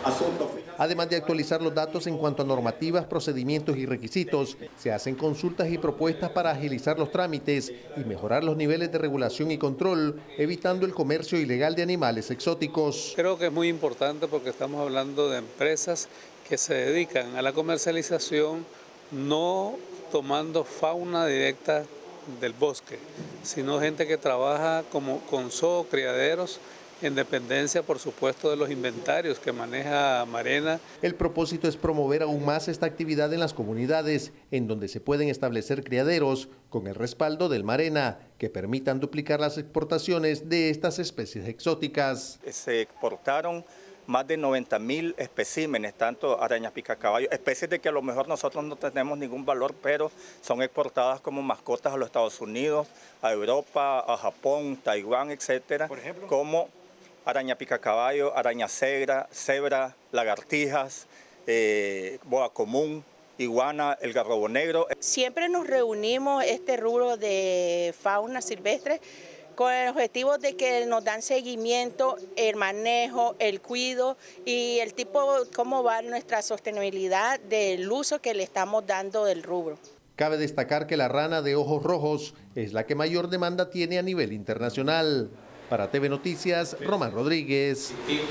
Además de actualizar los datos en cuanto a normativas, procedimientos y requisitos, se hacen consultas y propuestas para agilizar los trámites y mejorar los niveles de regulación y control, evitando el comercio ilegal de animales exóticos. Creo que es muy importante porque estamos hablando de empresas que se dedican a la comercialización no tomando fauna directa del bosque, sino gente que trabaja con zoo, criaderos, en dependencia, por supuesto, de los inventarios que maneja Marena. El propósito es promover aún más esta actividad en las comunidades, en donde se pueden establecer criaderos con el respaldo del Marena, que permitan duplicar las exportaciones de estas especies exóticas. Se exportaron más de 90.000 especímenes, tanto arañas picacaballo, especies de que a lo mejor nosotros no tenemos ningún valor, pero son exportadas como mascotas a los Estados Unidos, a Europa, a Japón, Taiwán, etcétera, como araña picacaballo, araña cebra, lagartijas, boa común, iguana, el garrobo negro. Siempre nos reunimos este rubro de fauna silvestre con el objetivo de que nos dan seguimiento, el manejo, el cuidado y el tipo, cómo va nuestra sostenibilidad del uso que le estamos dando del rubro. Cabe destacar que la rana de ojos rojos es la que mayor demanda tiene a nivel internacional. Para TV Noticias, Román Rodríguez.